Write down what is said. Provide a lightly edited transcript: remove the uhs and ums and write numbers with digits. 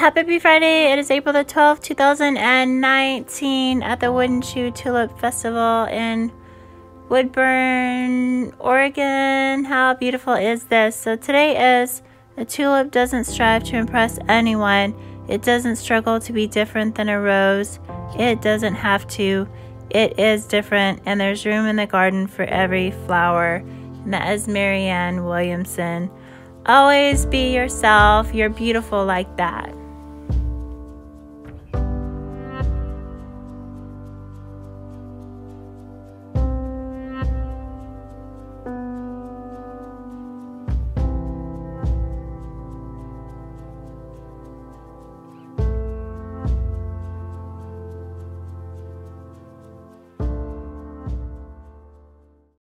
Happy Friday. It is April the 12th, 2019 at the Wooden Shoe Tulip Festival in Woodburn, Oregon. How beautiful is this? So today is a tulip doesn't strive to impress anyone. It doesn't struggle to be different than a rose. It doesn't have to. It is different, and there's room in the garden for every flower. And that is Marianne Williamson. Always be yourself. You're beautiful like that.